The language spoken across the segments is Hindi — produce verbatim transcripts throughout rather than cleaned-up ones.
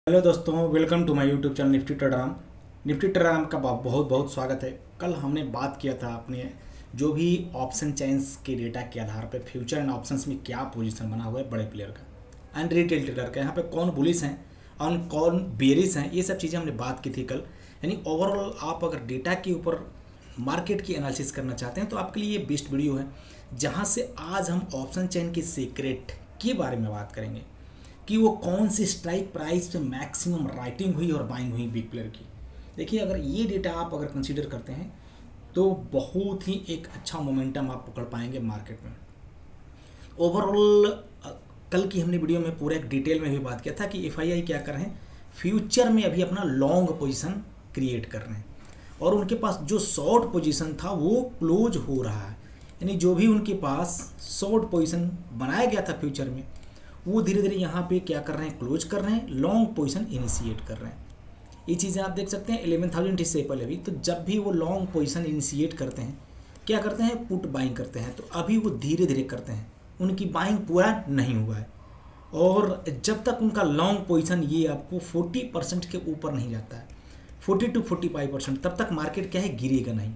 हेलो दोस्तों, welcome to my YouTube channel Nifty ट्रेडराम। निफ्टी ट्रेडराम का बहुत बहुत स्वागत है। कल हमने बात किया था अपने जो भी ऑप्शन चेन्स के डेटा के आधार पर फ्यूचर एंड ऑप्शंस में क्या पोजीशन बना हुआ है बड़े प्लेयर का एंड रिटेल ट्रेडर का, यहाँ पे कौन बुलिश हैं और कौन बेरिश हैं, ये सब चीज़ें हमने बात की थी कल। यानी ओवरऑल आप अगर डेटा के ऊपर मार्केट की एनालिसिस करना चाहते हैं तो आपके लिए ये बेस्ट वीडियो है, जहाँ से आज हम ऑप्शन चेन के सीक्रेट के बारे में बात करेंगे कि वो कौन सी स्ट्राइक प्राइस पे मैक्सिमम राइटिंग हुई और बाइंग हुई बिग प्लेयर की। देखिए, अगर ये डेटा आप अगर कंसीडर करते हैं तो बहुत ही एक अच्छा मोमेंटम आप पकड़ पाएंगे मार्केट में। ओवरऑल कल की हमने वीडियो में पूरा एक डिटेल में भी बात किया था कि एफआईआई क्या कर रहे हैं, फ्यूचर में अभी अपना लॉन्ग पोजीशन क्रिएट कर रहे हैं और उनके पास जो शॉर्ट पोजीशन था वो क्लोज हो रहा है। यानी जो भी उनके पास शॉर्ट पोजीशन बनाया गया था फ्यूचर में, वो धीरे धीरे यहाँ पे क्या कर रहे हैं, क्लोज कर रहे हैं, लॉन्ग पोजीशन इनिशिएट कर रहे हैं। ये चीज़ें आप देख सकते हैं इलेवन थाउजेंड इससे पहले भी। तो जब भी वो लॉन्ग पोजीशन इनिशिएट करते हैं, क्या करते हैं, पुट बाइंग करते हैं। तो अभी वो धीरे धीरे करते हैं, उनकी बाइंग पूरा नहीं हुआ है। और जब तक उनका लॉन्ग पोजीशन ये आपको फोर्टी परसेंट के ऊपर नहीं जाता है, forty to forty five percent, तब तक मार्केट क्या है, गिरेगा नहीं।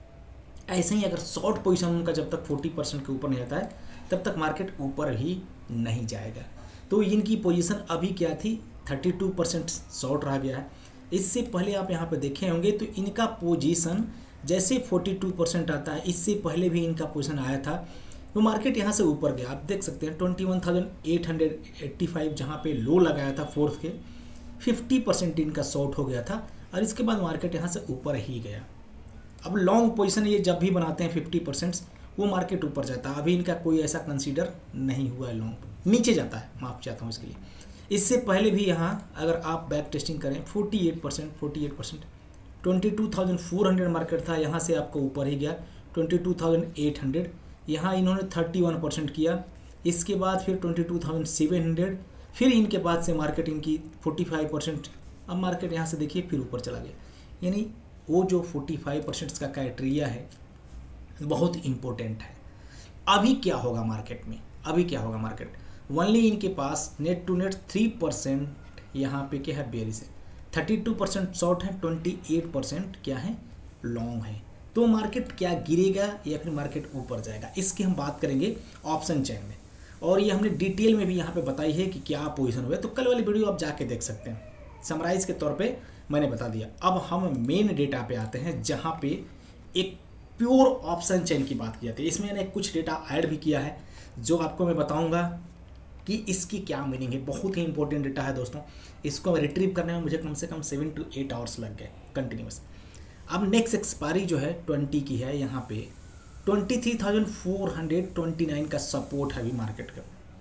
ऐसे ही अगर शॉर्ट पोजीशन उनका जब तक फोर्टी परसेंट के ऊपर नहीं जाता है, तब तक मार्केट ऊपर ही नहीं जाएगा। तो इनकी पोजीशन अभी क्या थी, थर्टी टू परसेंट शॉर्ट रह गया है। इससे पहले आप यहाँ पे देखे होंगे तो इनका पोजीशन जैसे फोर्टी टू परसेंट आता है, इससे पहले भी इनका पोजीशन आया था तो मार्केट यहाँ से ऊपर गया। आप देख सकते हैं twenty one thousand eight hundred eighty five जहाँ पे लो लगाया था फोर्थ के, फिफ्टी परसेंट इनका शॉर्ट हो गया था और इसके बाद मार्केट यहाँ से ऊपर ही गया। अब लॉन्ग पोजीशन ये जब भी बनाते हैं फिफ्टी परसेंट, वो मार्केट ऊपर जाता है। अभी इनका कोई ऐसा कंसीडर नहीं हुआ है, लॉन्ग नीचे जाता है, माफ चाहता हूँ इसके लिए। इससे पहले भी यहाँ अगर आप बैक टेस्टिंग करें forty eight percent forty eight percent twenty two thousand four hundred market था, यहाँ से आपको ऊपर ही गया twenty two thousand eight hundred. यहाँ इन्होंने थर्टी वन परसेंट किया, इसके बाद फिर twenty two thousand seven hundred, फिर इनके बाद से मार्केट इनकी फोर्टी फाइव परसेंट। अब मार्केट यहाँ से देखिए फिर ऊपर चला गया। यानी वो जो फोर्टी फाइव परसेंट का क्राइटेरिया है बहुत इंपॉर्टेंट है। अभी क्या होगा मार्केट में, अभी क्या होगा मार्केट, ओनली इनके पास net to net three percent यहाँ पे क्या है, बेरिश है, थर्टी टू परसेंट शॉर्ट है, ट्वेंटी एट परसेंट क्या है, लॉन्ग है। तो मार्केट क्या गिरेगा या फिर मार्केट ऊपर जाएगा, इसकी हम बात करेंगे ऑप्शन चेन में। और ये हमने डिटेल में भी यहाँ पे बताई है कि क्या पोजीशन हुआ है। तो कल वाली वीडियो आप जाके देख सकते हैं, समराइज के तौर पे मैंने बता दिया। अब हम मेन डेटा पे आते हैं, जहाँ पे एक प्योर ऑप्शन चेन की बात की जाती है। इसमें मैंने कुछ डेटा ऐड भी किया है जो आपको मैं बताऊंगा कि इसकी क्या मीनिंग है। बहुत ही इंपॉर्टेंट डेटा है दोस्तों, इसको रिट्रीव करने में मुझे कम से कम सेवन टू एट आवर्स लग गए कंटिन्यूस। अब नेक्स्ट एक्सपायरी जो है ट्वेंटी की है, यहाँ पे twenty three thousand four hundred twenty nine का सपोर्ट है अभी मार्केट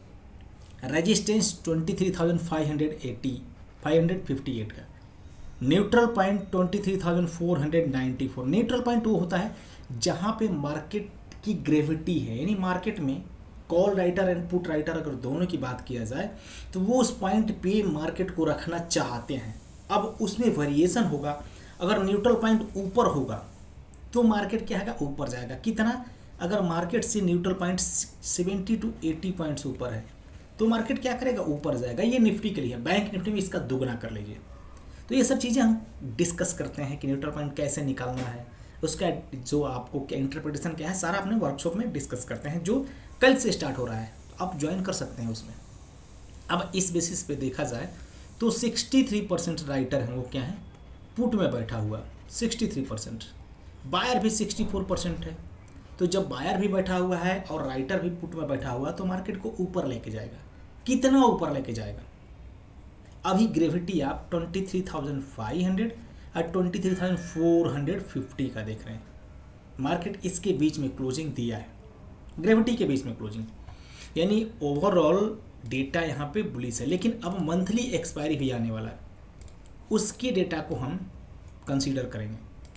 का, resistance twenty three thousand five hundred eighty five hundred fifty eight का, neutral point twenty three thousand four hundred ninety four. Neutral point वो होता है जहाँ पे मार्केट की ग्रेविटी है, यानी मार्केट में call writer and put writer अगर दोनों की बात किया जाए तो वो उस पॉइंट पे मार्केट को रखना चाहते हैं। अब उसमें वेरिएशन होगा, अगर न्यूट्रल पॉइंट ऊपर होगा तो मार्केट क्या है, ऊपर जाएगा। कितना, अगर मार्केट से neutral point seventy to eighty points ऊपर है तो मार्केट क्या करेगा, ऊपर जाएगा। ये निफ्टी के लिए है, बैंक निफ्टी में इसका दुगना कर लीजिए। तो ये सब चीज़ें हम डिस्कस करते हैं कि न्यूट्रल पॉइंट कैसे निकालना है, उसका जो आपको क्या इंटरप्रिटेशन क्या है, सारा अपने वर्कशॉप में डिस्कस करते हैं जो कल से स्टार्ट हो रहा है। आप ज्वाइन कर सकते हैं उसमें। अब इस बेसिस पे देखा जाए तो सिक्सटी थ्री परसेंट राइटर हैं, वो क्या है, पुट में बैठा हुआ सिक्सटी थ्री परसेंट, बायर भी सिक्सटी फोर परसेंट है। तो जब बायर भी बैठा हुआ है और राइटर भी पुट में बैठा हुआ तो मार्केट को ऊपर लेके जाएगा। कितना ऊपर लेके जाएगा, अभी ग्रेविटी आप twenty three thousand five hundred और twenty three thousand four hundred fifty का देख रहे हैं। मार्केट इसके बीच में क्लोजिंग दिया है, ग्रेविटी के बीच में क्लोजिंग, यानी ओवरऑल डेटा यहाँ पे बुलिश है। लेकिन अब मंथली एक्सपायरी भी आने वाला है, उसके डेटा को हम कंसीडर करेंगे।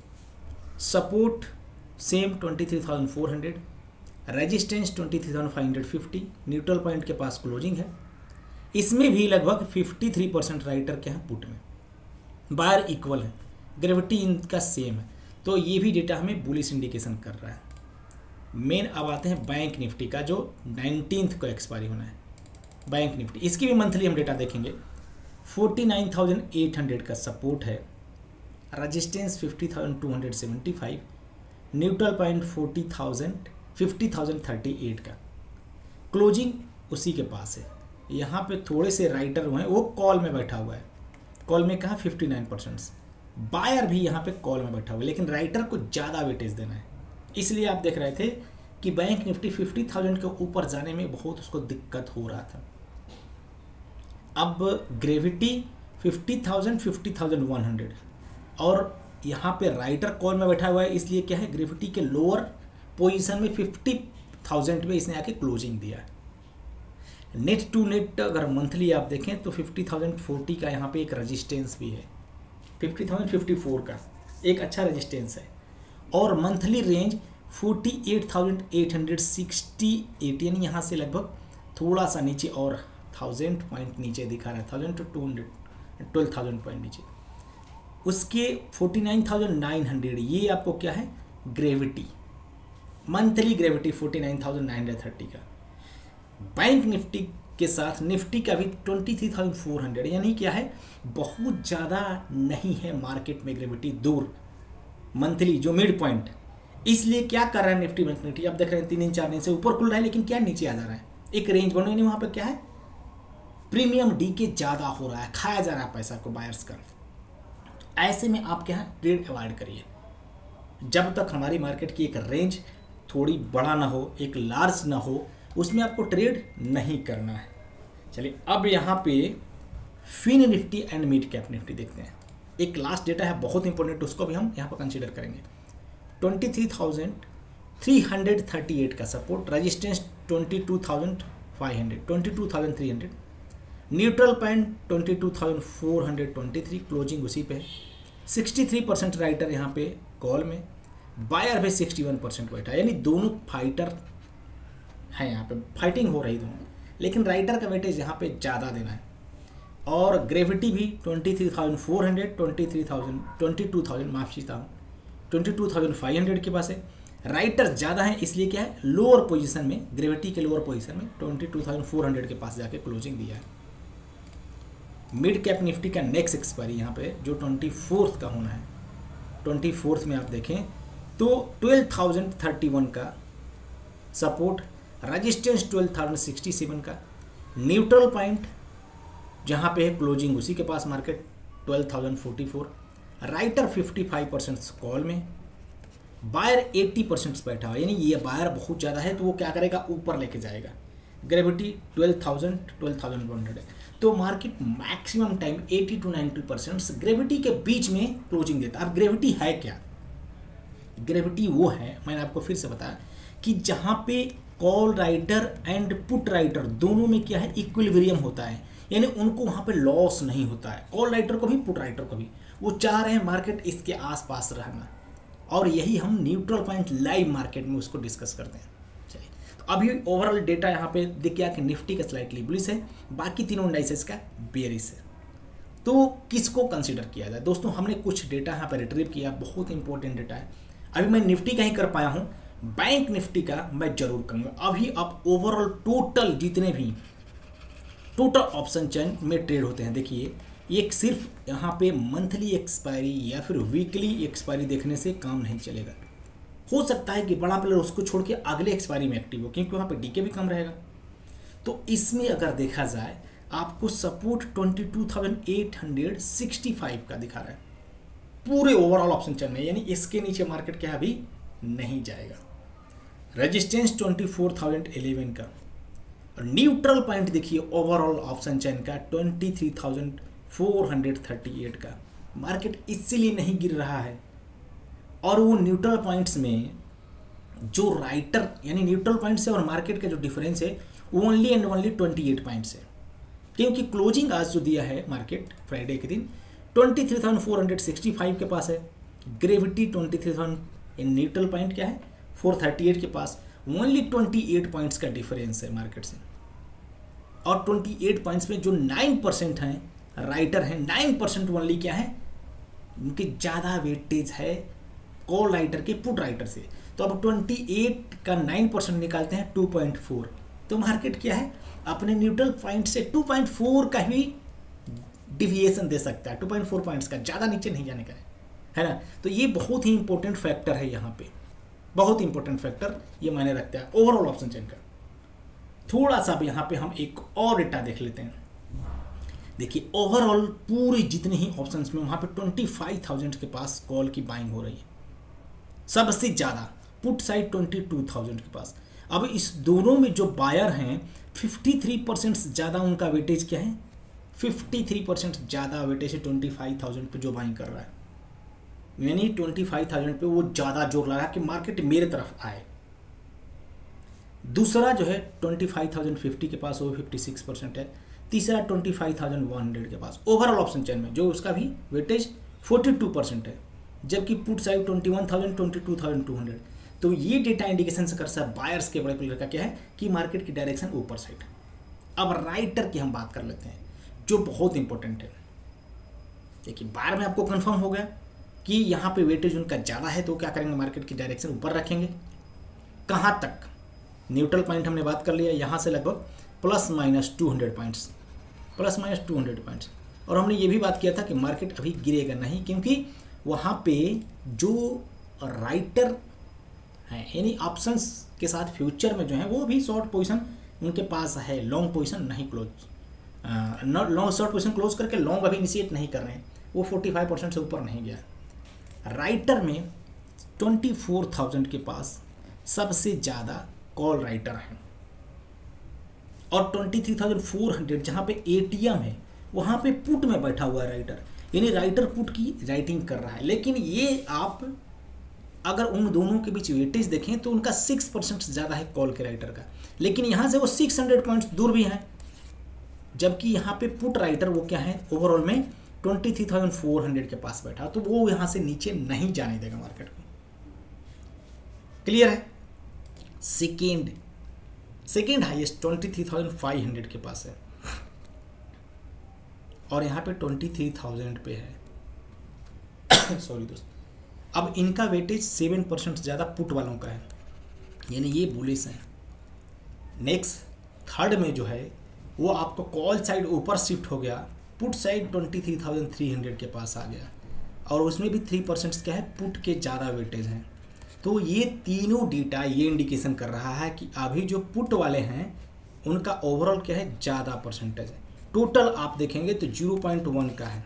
Support same twenty three thousand four hundred, resistance twenty three thousand five hundred fifty, neutral point के पास क्लोजिंग है। इसमें भी लगभग फिफ्टी थ्री परसेंट राइटर के हैं पुट में, बायर इक्वल है, ग्रेविटी इनका सेम है। तो ये भी डेटा हमें बुलिश इंडिकेशन कर रहा है। मेन अब आते हैं बैंक निफ्टी का, जो नाइनटीन्थ को एक्सपायरी होना है। बैंक निफ्टी इसकी भी मंथली हम डेटा देखेंगे। Forty nine thousand eight hundred का सपोर्ट है, resistance fifty thousand two hundred seventy five, neutral point forty thousand fifty thousand thirty eight का, क्लोजिंग उसी के पास है। यहाँ पे थोड़े से राइटर हुए हैं, वो कॉल में बैठा हुआ है, कॉल में कहा फिफ्टी नाइन परसेंट, बायर भी यहाँ पे कॉल में बैठा हुआ है, लेकिन राइटर को ज़्यादा वेटेज देना है। इसलिए आप देख रहे थे कि बैंक निफ्टी फिफ्टी थाउजेंड के ऊपर जाने में बहुत उसको दिक्कत हो रहा था। अब gravity fifty thousand fifty thousand one hundred और यहाँ पे राइटर कॉल में बैठा हुआ है, इसलिए क्या है ग्रेविटी के लोअर पोजीशन में फिफ्टी थाउजेंड में इसने आके क्लोजिंग दिया है। नेट टू नेट अगर मंथली आप देखें तो फिफ्टी थाउजेंड फोर्टी का यहाँ पे एक रेजिस्टेंस भी है, फिफ्टी थाउजेंड फिफ्टी फोर का एक अच्छा रेजिस्टेंस है, और monthly range forty eight thousand eight hundred sixty eight, यानी यहाँ से लगभग थोड़ा सा नीचे और थाउजेंड पॉइंट नीचे दिखा रहा है, thousand two two hundred twelve thousand point नीचे। उसके forty nine thousand nine hundred ये आपको क्या है gravity, monthly gravity forty nine thousand nine hundred thirty का। बैंक निफ्टी के साथ निफ्टी का भी twenty three thousand four hundred, यानी क्या है बहुत ज़्यादा नहीं है मार्केट में ग्रेविटी दूर मंथली जो मिड पॉइंट। इसलिए क्या कर रहा है निफ्टी बैंक निफ्टी, आप देख रहे हैं तीन दिन चार दिन से ऊपर खुल रहा है, लेकिन क्या नीचे आ जा रहा है, एक रेंज बनो, यानी वहाँ पर क्या है प्रीमियम डी के ज़्यादा हो रहा है, खाया जा रहा है पैसा को बायर्स का। ऐसे में आप क्या है ट्रेड अवॉइड करिए, जब तक हमारी मार्केट की एक रेंज थोड़ी बड़ा ना हो, एक लार्ज ना हो, उसमें आपको ट्रेड नहीं करना है। चलिए अब यहाँ पे Fin Nifty and mid cap Nifty देखते हैं। एक लास्ट डेटा है बहुत इंपॉर्टेंट, उसको भी हम यहाँ पर कंसीडर करेंगे। Twenty three thousand three hundred thirty eight का support, resistance twenty two thousand five hundred, twenty two thousand three hundred, neutral point twenty two thousand four hundred twenty three, closing उसी पे है। सिक्सटी थ्री परसेंट राइटर यहाँ पे कॉल में, बायर भी सिक्सटी वन परसेंट बैठा है, यानी दोनों फाइटर है, यहाँ पे फाइटिंग हो रही दोनों, लेकिन राइटर का वेटेज यहाँ पे ज़्यादा देना है। और ग्रेविटी भी twenty three thousand four hundred, twenty three thousand twenty two thousand माफ चाहता हूँ twenty two thousand five hundred के पास है। राइटर ज़्यादा है, इसलिए क्या है लोअर पोजीशन में, ग्रेविटी के लोअर पोजीशन में twenty two thousand four hundred के पास जाके क्लोजिंग दिया है। मिड कैप निफ्टी का नेक्स्ट एक्सपायरी यहाँ पे जो ट्वेंटी फोर्थ का होना है, ट्वेंटी फोर्थ में आप देखें तो ट्वेल्व थाउजेंड थर्टी वन का support, resistance twelve thousand sixty seven का, न्यूट्रल पॉइंट जहाँ पे है क्लोजिंग उसी के पास market twelve thousand forty four, writer fifty five percent call में, बायर एट्टी परसेंट बैठा हुआ, यानी ये बायर बहुत ज़्यादा है तो वो क्या करेगा ऊपर लेके जाएगा। Gravity twelve thousand twelve thousand one hundred है, तो market maximum time eighty to ninety percent gravity के बीच में क्लोजिंग देता है। अब ग्रेविटी है क्या, ग्रेविटी वो है, मैंने आपको फिर से बताया कि जहाँ पे call writer and put writer दोनों में क्या है इक्विलिब्रियम होता है, यानी उनको वहाँ पे लॉस नहीं होता है, कॉल राइटर को भी पुट राइटर को भी, वो चाह रहे हैं मार्केट इसके आसपास रहना, और यही हम न्यूट्रल पॉइंट लाइव मार्केट में उसको डिस्कस करते हैं। चलिए तो अभी ओवरऑल डेटा यहाँ पे देख गया कि निफ्टी का स्लाइटली बुलिश है, बाकी तीनों इंडाइसेस का बेयरिश है। तो किसको कंसिडर किया जाए दोस्तों, हमने कुछ डेटा यहाँ पर रिट्रीव किया, बहुत इंपॉर्टेंट डेटा है। अभी मैं निफ्टी का ही कर पाया हूँ, बैंक निफ्टी का मैं जरूर करूँगा। अभी आप ओवरऑल टोटल जितने भी टोटल ऑप्शन चेन में ट्रेड होते हैं, देखिए एक सिर्फ यहाँ पे मंथली एक्सपायरी या फिर वीकली एक्सपायरी देखने से काम नहीं चलेगा। हो सकता है कि बड़ा प्लेयर उसको छोड़ के अगले एक्सपायरी में एक्टिव हो, क्योंकि वहाँ पे डीके भी कम रहेगा। तो इसमें अगर देखा जाए आपको support twenty two thousand eight hundred sixty five का दिखा रहा है पूरे ओवरऑल ऑप्शन चेन में, यानी इसके नीचे मार्केट क्या अभी नहीं जाएगा। Resistance twenty four thousand eleven का, और न्यूट्रल पॉइंट देखिए ओवरऑल ऑप्शन चेन का twenty three thousand four hundred thirty eight का, मार्केट इसीलिए नहीं गिर रहा है। और वो न्यूट्रल पॉइंट्स में जो राइटर यानी न्यूट्रल पॉइंट्स है और मार्केट का जो डिफरेंस है वो only and only twenty eight points है, क्योंकि क्लोजिंग आज जो दिया है मार्केट फ्राइडे के दिन twenty three thousand four hundred sixty five के पास है। Gravity twenty three thousand in neutral point क्या है फोर थर्टी एट के पास, ओनली ट्वेंटी एट पॉइंट्स का डिफरेंस है मार्केट से। और ट्वेंटी एट पॉइंट्स में जो नाइन परसेंट हैं राइटर हैं, नाइन परसेंट ओनली क्या है उनकी ज़्यादा वेटेज है कॉल राइटर के पुट राइटर से। तो अब ट्वेंटी एट का नाइन परसेंट निकालते हैं टू पॉइंट फोर, तो मार्केट क्या है अपने न्यूट्रल पॉइंट से टू पॉइंट फोर का ही डिविएशन दे सकता है, टू पॉइंट फोर पॉइंट्स का, ज़्यादा नीचे नहीं जाने का है, है ना। तो ये बहुत ही इंपॉर्टेंट फैक्टर है यहाँ पे, बहुत ही इंपॉर्टेंट फैक्टर ये मायने रखता है ओवरऑल ऑप्शन चेन का। थोड़ा सा भी यहाँ पे हम एक और डेटा देख लेते हैं। देखिए ओवरऑल पूरी जितने ही ऑप्शंस में वहाँ पे ट्वेंटी फाइव थाउजेंड के पास कॉल की बाइंग हो रही है, सबसे ज़्यादा put side twenty two thousand के पास। अब इस दोनों में जो बायर हैं फिफ्टी थ्री परसेंट ज़्यादा उनका वेटेज क्या है, फिफ्टी थ्री परसेंट ज़्यादा वेटेज है ट्वेंटी फाइव थाउजेंड पे जो बाइंग कर रहा है, यानी ट्वेंटी फाइव थाउजेंड पे वो ज़्यादा जोर लगा कि मार्केट मेरे तरफ आए। दूसरा जो है ट्वेंटी फाइव थाउजेंड फिफ्टी के पास वो फिफ्टी सिक्स परसेंट है। तीसरा twenty five thousand one hundred के पास ओवरऑल ऑप्शन चेन में जो उसका भी वेटेज फोर्टी टू परसेंट है, जबकि put side twenty one thousand twenty two thousand two hundred. तो ये डेटा इंडिकेशन से कर सकता है बायर्स के बड़े प्लेयर का क्या है कि मार्केट की डायरेक्शन ऊपर साइड। अब राइटर की हम बात कर लेते हैं जो बहुत इंपॉर्टेंट है। देखिए बायर में आपको कंफर्म हो गया कि यहाँ पे वेटेज उनका ज़्यादा है, तो क्या करेंगे, मार्केट की डायरेक्शन ऊपर रखेंगे। कहाँ तक, न्यूट्रल पॉइंट हमने बात कर लिया, यहाँ से लगभग plus minus two hundred points, plus minus two hundred points. और हमने ये भी बात किया था कि मार्केट अभी गिरेगा नहीं, क्योंकि वहाँ पे जो राइटर हैं यानी ऑप्शंस के साथ फ्यूचर में जो है वो भी शॉर्ट पोजीशन उनके पास है, लॉन्ग पोजीशन नहीं close, not long short position close करके लॉन्ग अभी इनिशिएट नहीं कर रहे हैं, वो फोर्टी फाइव परसेंट से ऊपर नहीं गया। राइटर में ट्वेंटी फोर थाउजेंड के पास सबसे ज़्यादा कॉल राइटर हैं, और twenty three thousand four hundred जहाँ पे एटीएम है वहाँ पे पुट में बैठा हुआ है राइटर, यानी राइटर पुट की राइटिंग कर रहा है। लेकिन ये आप अगर उन दोनों के बीच वेटेज देखें तो उनका सिक्स परसेंट ज़्यादा है कॉल के राइटर का, लेकिन यहाँ से वो सिक्स हंड्रेड पॉइंट्स दूर भी हैं, जबकि यहाँ पे पुट राइटर वो क्या है ओवरऑल में twenty three thousand four hundred के पास बैठा, तो वो यहाँ से नीचे नहीं जाने देगा मार्केट को। क्लियर है। Second second highest twenty three thousand five hundred के पास है, और यहाँ पे ट्वेंटी थ्री थाउजेंड पे है सॉरी दोस्त। अब इनका वेटेज सेवन परसेंट ज़्यादा पुट वालों का है, यानी ये बुलिश है। नेक्स्ट थर्ड में जो है वो आपको कॉल साइड ऊपर शिफ्ट हो गया, put side twenty three thousand three hundred के पास आ गया, और उसमें भी थ्री परसेंट क्या है, पुट के ज़्यादा वेटेज हैं। तो ये तीनों डेटा ये इंडिकेशन कर रहा है कि अभी जो पुट वाले हैं उनका ओवरऑल क्या है, ज़्यादा परसेंटेज है। टोटल आप देखेंगे तो जीरो पॉइंट वन का है,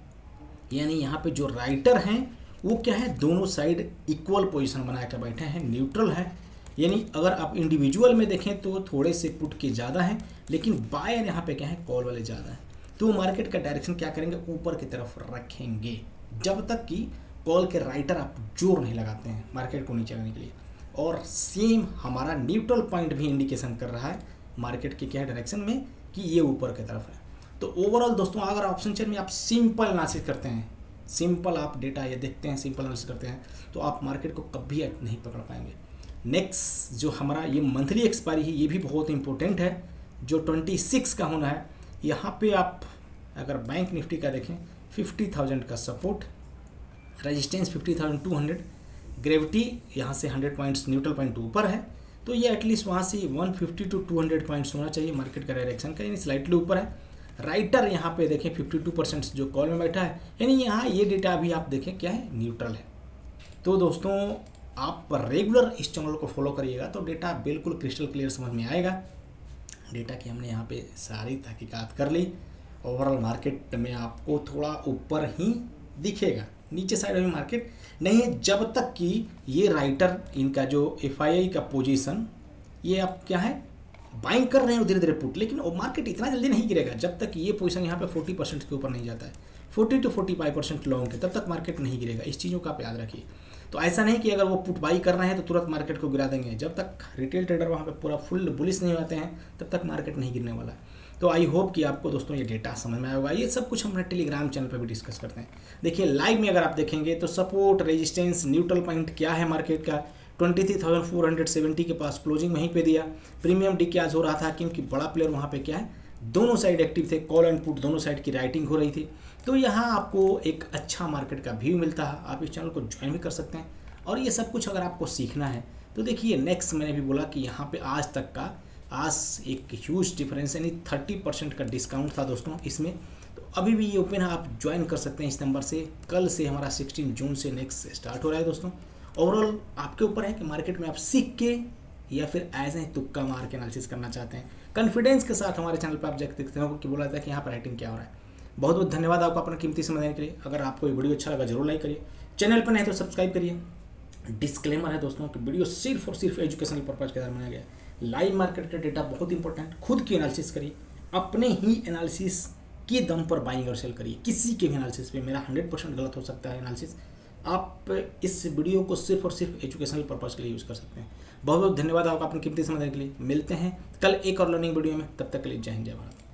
यानी यहाँ पे जो राइटर हैं वो क्या है, दोनों साइड इक्वल पोजीशन बना के बैठे हैं, न्यूट्रल है। यानी अगर आप इंडिविजुअल में देखें तो थोड़े से पुट के ज़्यादा हैं, लेकिन बायर यहाँ पे क्या है, कॉल वाले ज़्यादा हैं। तो मार्केट का डायरेक्शन क्या करेंगे, ऊपर की तरफ रखेंगे, जब तक कि कॉल के राइटर आप जोर नहीं लगाते हैं मार्केट को नीचे लाने के लिए। और सेम हमारा न्यूट्रल पॉइंट भी इंडिकेशन कर रहा है मार्केट के क्या डायरेक्शन में कि ये ऊपर की तरफ है। तो ओवरऑल दोस्तों अगर ऑप्शन चेन में आप सिंपल एनालिसिस करते हैं, सिंपल आप डेटा ये देखते हैं, सिंपल एनालिसिस करते हैं, तो आप मार्केट को कभी नहीं पकड़ पाएंगे। नेक्स्ट जो हमारा ये मंथली एक्सपायरी है ये भी बहुत इंपॉर्टेंट है, जो ट्वेंटी सिक्स का होना है। यहाँ पे आप अगर बैंक निफ्टी का देखें फिफ्टी थाउजेंड का support, resistance fifty thousand two hundred, gravity यहाँ से हंड्रेड पॉइंट्स न्यूट्रल पॉइंट ऊपर है, तो ये एटलीस्ट वहाँ से one fifty to two hundred points होना चाहिए मार्केट का डायरेक्शन का, यानी स्लाइटली ऊपर है। राइटर यहाँ पे देखें फिफ्टी टू परसेंट जो कॉल में बैठा है, यानी यहाँ ये डेटा अभी आप देखें क्या है, न्यूट्रल है। तो दोस्तों आप रेगुलर इस चैनल को फॉलो करिएगा तो डेटा बिल्कुल क्रिस्टल क्लियर समझ में आएगा। डेटा की हमने यहाँ पे सारी तहकीकात कर ली। ओवरऑल मार्केट में आपको थोड़ा ऊपर ही दिखेगा, नीचे साइड में मार्केट नहीं है, जब तक कि ये राइटर इनका जो एफ आई आई का पोजीशन ये आप क्या है बाइंग कर रहे हैं धीरे धीरे पुट, लेकिन वो मार्केट इतना जल्दी नहीं गिरेगा जब तक ये पोजीशन यहाँ पे फोर्टी परसेंट के ऊपर नहीं जाता है, forty to forty five percent long है, तब तक मार्केट नहीं गिरेगा। इस चीज़ों का आप याद रखिए। तो ऐसा नहीं कि अगर वो पुट बाई कर रहे हैं तो तुरंत मार्केट को गिरा देंगे, जब तक रिटेल ट्रेडर वहाँ पे पूरा फुल बुलिश नहीं होते हैं तब तक मार्केट नहीं गिरने वाला। तो आई होप कि आपको दोस्तों ये डेटा समझ में आया होगा। ये सब कुछ हम टेलीग्राम चैनल पर भी डिस्कस करते हैं। देखिए लाइव में अगर आप देखेंगे तो सपोर्ट, रेजिस्टेंस, न्यूट्रल पॉइंट क्या है मार्केट का, twenty three thousand four hundred seventy के पास क्लोजिंग वहीं पे दिया। प्रीमियम डी आज हो रहा था क्योंकि बड़ा प्लेयर वहाँ पे क्या है, दोनों साइड एक्टिव थे, कॉल एंड पुट दोनों साइड की राइटिंग हो रही थी। तो यहाँ आपको एक अच्छा मार्केट का व्यू मिलता है। आप इस चैनल को ज्वाइन भी कर सकते हैं। और ये सब कुछ अगर आपको सीखना है तो देखिए नेक्स्ट मैंने भी बोला कि यहाँ पे आज तक का आज एक ह्यूज डिफरेंस यानी थर्टी परसेंट का डिस्काउंट था दोस्तों इसमें। तो अभी भी ये ओपन है, आप ज्वाइन कर सकते हैं इस नंबर से। कल से हमारा सोलह जून से नेक्स्ट स्टार्ट हो रहा है दोस्तों। ओवरऑल आपके ऊपर है कि मार्केट में आप सीख के या फिर ऐसे ही तुक्का मार के एनालिसिस करना चाहते हैं। कॉन्फिडेंस के साथ हमारे चैनल पर आप देख सकते हो कि बोला जाता है कि यहाँ पर राइटिंग क्या हो रहा है। बहुत बहुत धन्यवाद आपका अपना कीमती समय देने के लिए। अगर आपको ये वीडियो अच्छा लगा जरूर लाइक करिए, चैनल पर नहीं तो सब्सक्राइब करिए। डिस्क्लेमर है दोस्तों कि वीडियो सिर्फ और सिर्फ एजुकेशनल पर्पज के द्वारा बनाया गया है। लाइव मार्केट का डेटा बहुत इंपॉर्टेंट, खुद की एनालिसिस करिए, अपने ही एनालिसिस के दम पर बाइंग और सेल करिए। किसी के भी एनालिसिस पे मेरा हंड्रेड परसेंट गलत हो सकता है एनालिसिस। आप इस वीडियो को सिर्फ और सिर्फ एजुकेशनल पर्पज के लिए यूज़ कर सकते हैं। बहुत बहुत धन्यवाद आपका अपने कीमती समय देने के लिए। मिलते हैं कल एक और लर्निंग वीडियो में, तब तक के लिए जय हिंद जय भारत।